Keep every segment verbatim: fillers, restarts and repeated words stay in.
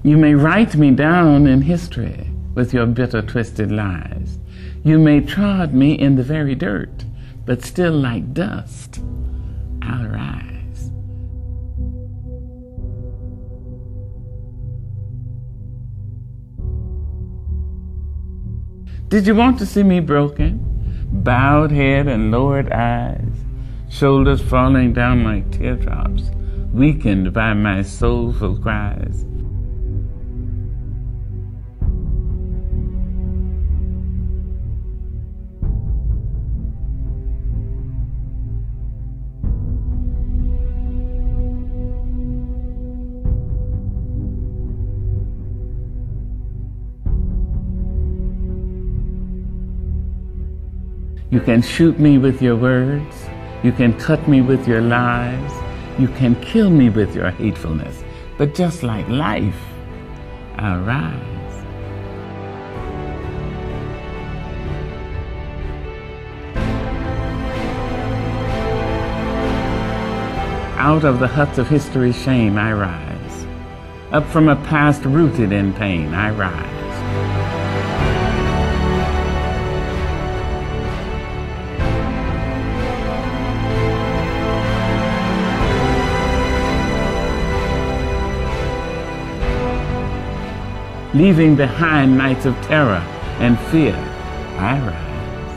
You may write me down in history with your bitter, twisted lies. You may trod me in the very dirt, but still like dust, I'll rise. Did you want to see me broken? Bowed head and lowered eyes, shoulders falling down like teardrops, weakened by my soulful cries. You can shoot me with your words. You can cut me with your lies. You can kill me with your hatefulness. But just like life, I'll rise. Out of the huts of history's shame, I rise. Up from a past rooted in pain, I rise. Leaving behind nights of terror and fear, I rise.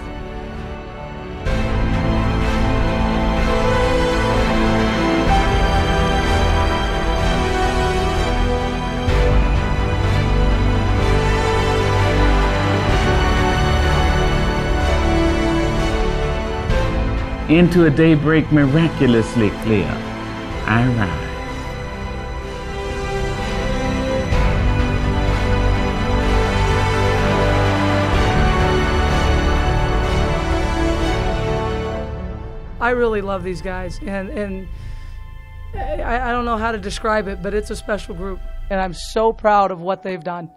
Into a daybreak miraculously clear, I rise. I really love these guys, and, and I, I don't know how to describe it, but it's a special group, and I'm so proud of what they've done.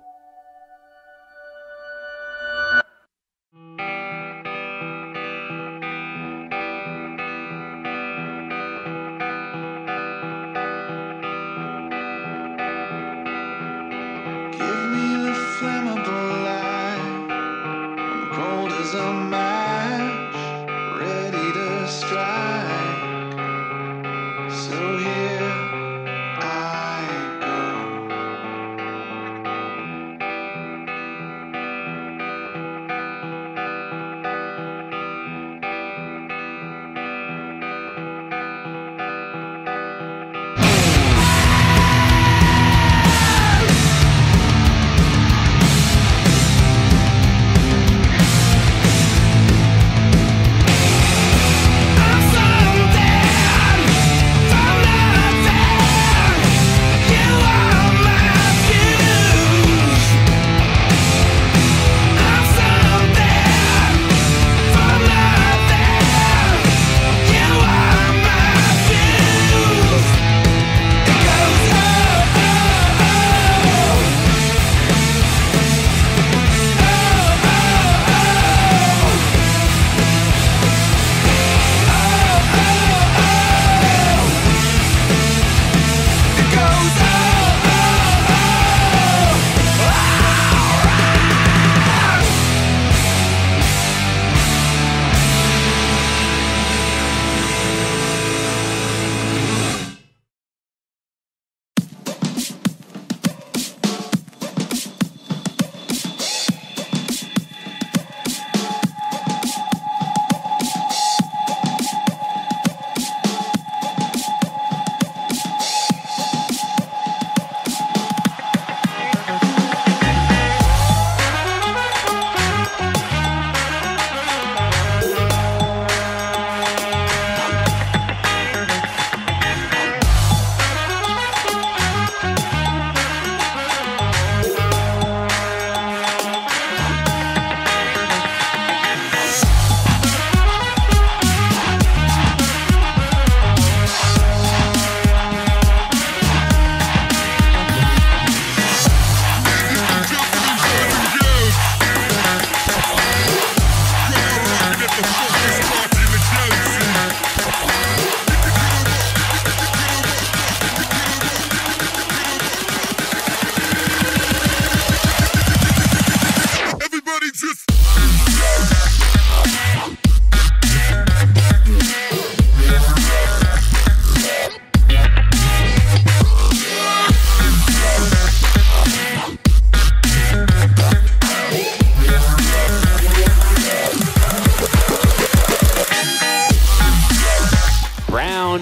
Give me the flammable light, I'm cold as a match, ready to strike. So here I go.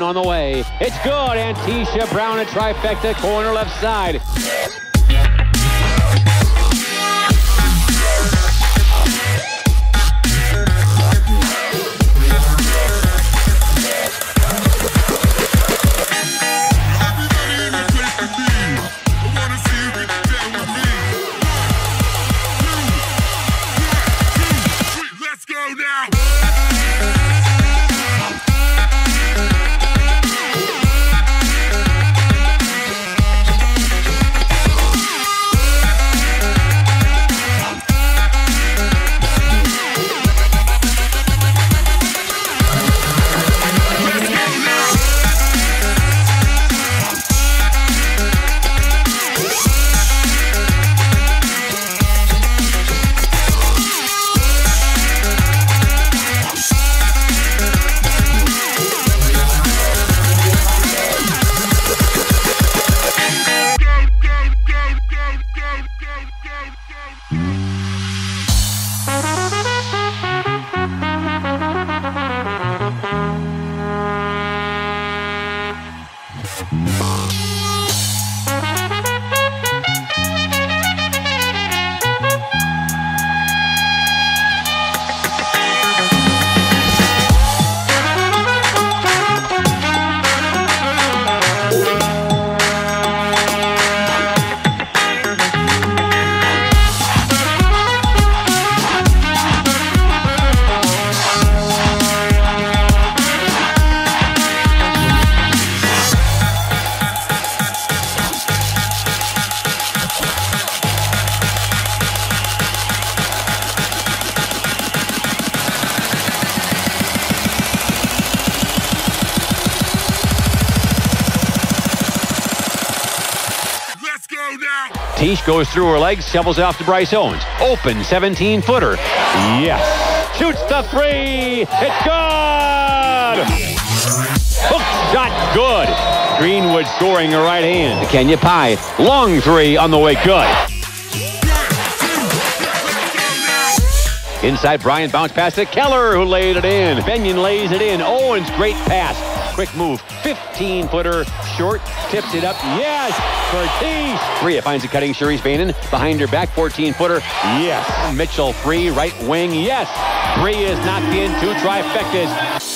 on the way. It's good. Antisha Brown, a trifecta, corner left side. Tish goes through her legs, shovels it off to Bryce Owens. Open seventeen footer. Yes. Shoots the three. It's good. Hook shot good. Greenwood scoring a right hand. Kenya Pye. Long three on the way good. Inside, Bryant bounced pass to Keller, who laid it in. Benyon lays it in. Owens, great pass. Quick move. fifteen footer. Short. Tips it up. Yes. For Tish. Bria finds a cutting Cherise Bainin. Behind her back. fourteen footer. Yes. Mitchell free. Right wing. Yes. Bria is knocked in. Two trifectas.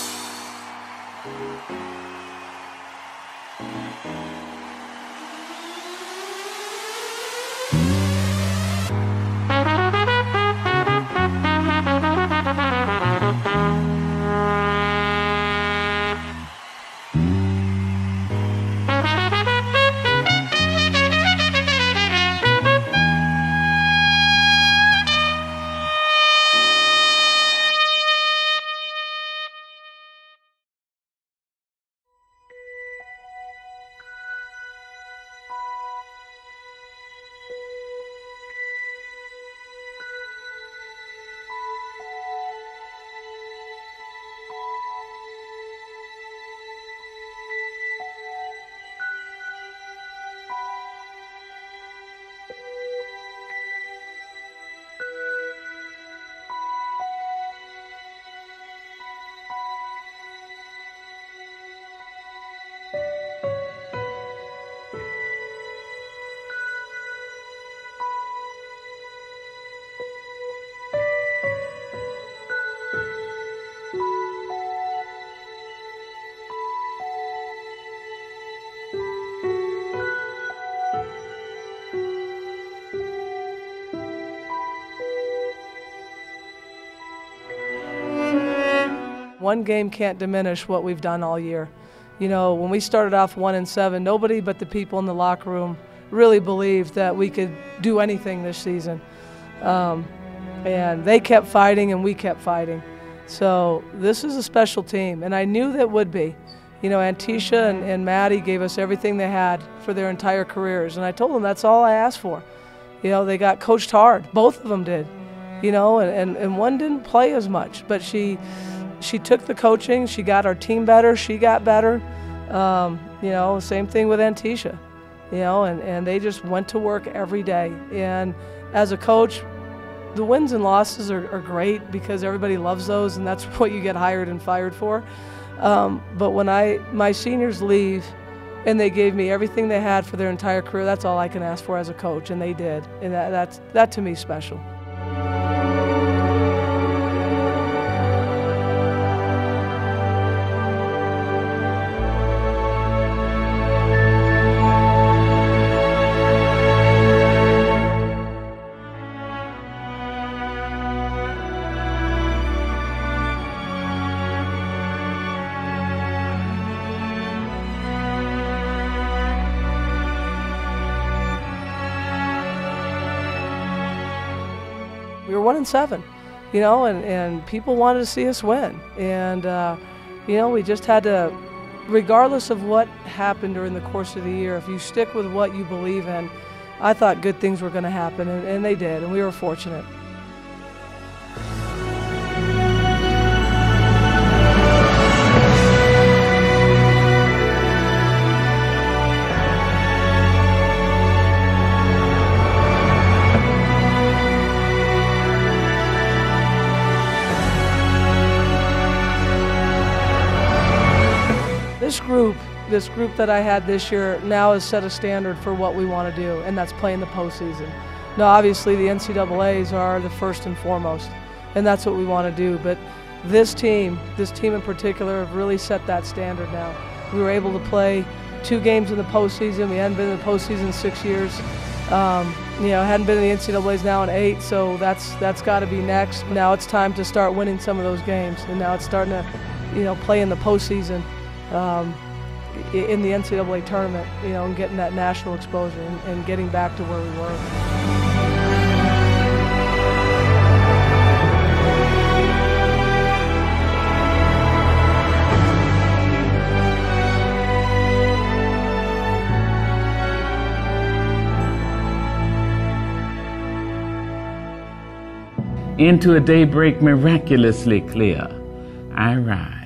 One game can't diminish what we've done all year. You know, when we started off one and seven, nobody but the people in the locker room really believed that we could do anything this season. Um, and they kept fighting and we kept fighting. So this is a special team, and I knew that would be. You know, Antisha and, and Maddie gave us everything they had for their entire careers, and I told them that's all I asked for. You know, they got coached hard. Both of them did. You know, and, and, and one didn't play as much, but she she took the coaching. She got our team better. She got better. Um, you know, same thing with Antisha. You know, and, and they just went to work every day. And as a coach, the wins and losses are, are great because everybody loves those, and that's what you get hired and fired for. Um, but when I, my seniors leave and they gave me everything they had for their entire career, that's all I can ask for as a coach, and they did. And that, that's, that to me is special. We were one and seven, you know, and, and people wanted to see us win. And, uh, you know, we just had to, regardless of what happened during the course of the year, if you stick with what you believe in, I thought good things were going to happen, and, and they did, and we were fortunate. This group, this group that I had this year now has set a standard for what we want to do, and that's play in the postseason. Now, obviously, the N C double A's are the first and foremost, and that's what we want to do. But this team, this team in particular, have really set that standard now. We were able to play two games in the postseason. We hadn't been in the postseason in six years. Um, you know, hadn't been in the N C double A's now in eight, so that's that's got to be next. Now it's time to start winning some of those games, and now it's starting to, you know, play in the postseason. Um, in the N C double A tournament, you know, and getting that national exposure and, and getting back to where we were. Into a daybreak miraculously clear, I rise.